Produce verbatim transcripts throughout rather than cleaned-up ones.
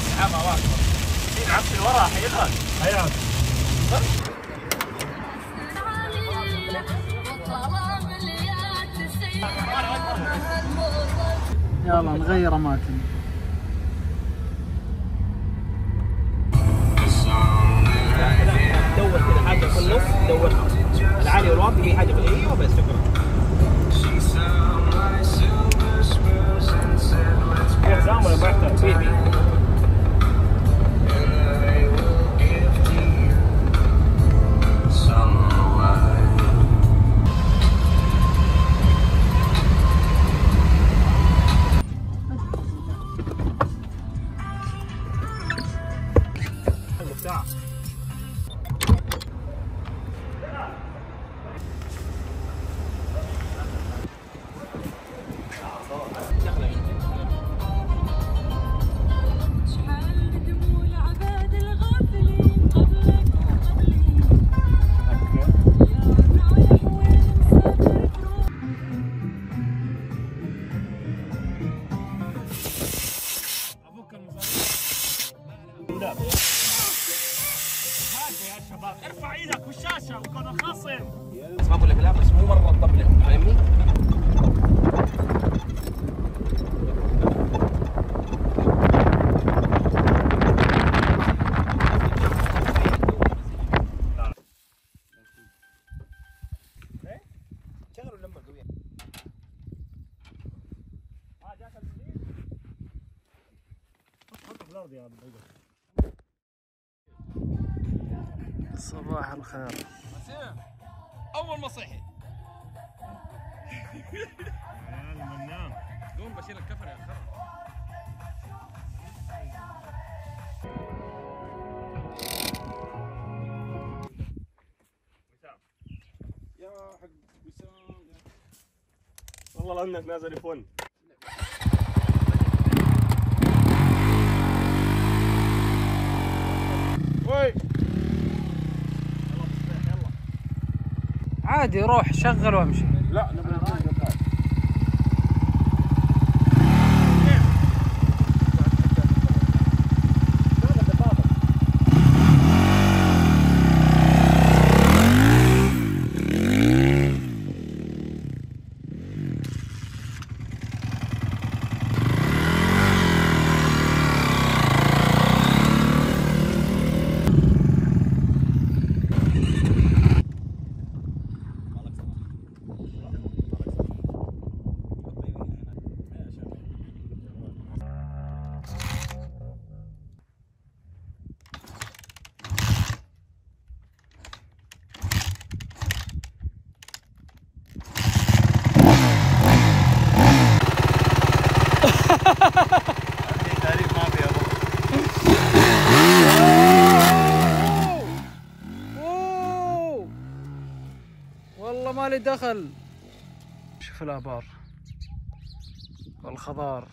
سحابها واقفه. في معفن ورا حيلها. حياك. يلا نغير اماكن. دور كذا حاجه في النص دورها. العالي والواطي هي حاجه في ايوه بس شكرا. في حزام ولا بعتها؟ في في المفتاح. يا شباب ارفع ايدك والشاشه وكون خصم. بس ما اقول لك لا بس مو مره تطبله فاهمني؟ شغلوا اللمبه قويه. اه جاك الجديد. حطه في الارض يا ابو بيضه. صباح الخير. اول ما صحي يا عيال منام قوم بشيل الكفر يا اخي. وسام يا حق وسام والله لانك نازل يفون. وي عادي روح شغل وامشي. لا نبغى تعريف ما في ابو. والله ما لي دخل. شوف الابار والخضار.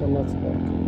الله تبارك الله.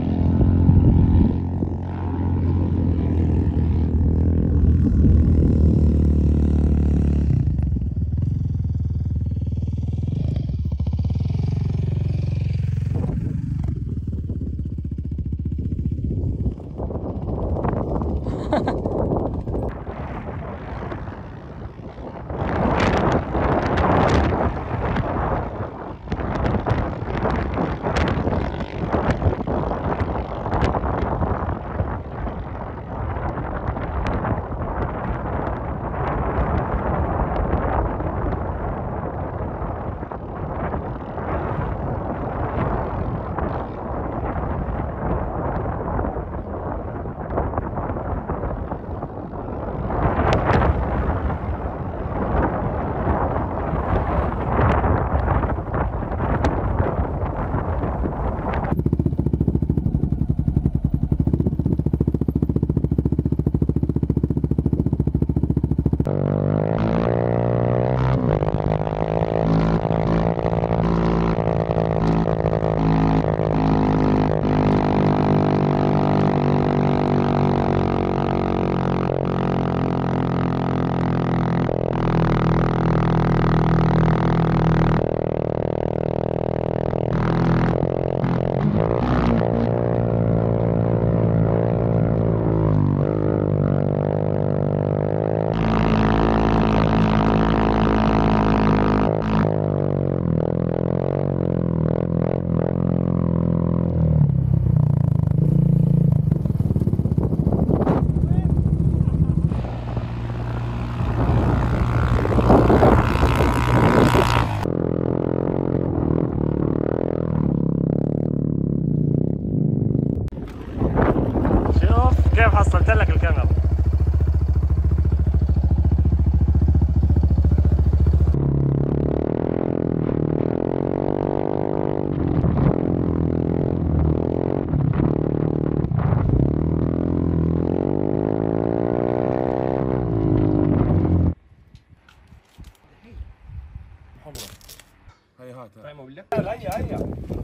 كيف حصلت لك الكاميرا؟ هي هات طيب بالله هيا هيا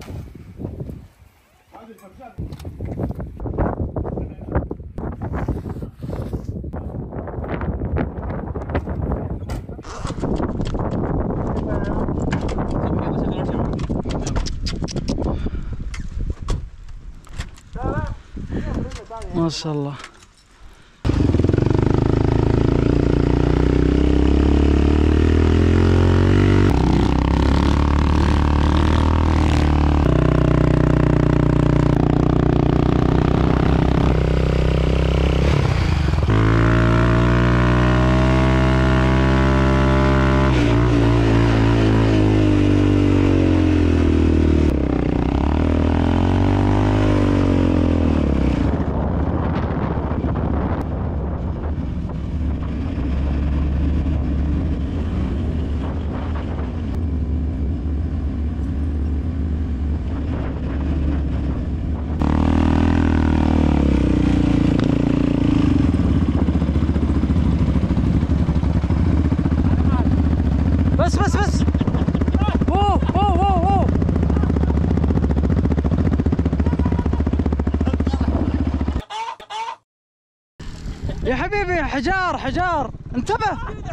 هذا الفرشات. ما شاء الله. بس بس بس اوه اوه اوه اوه يا حبيبي، حجار حجار، انتبه.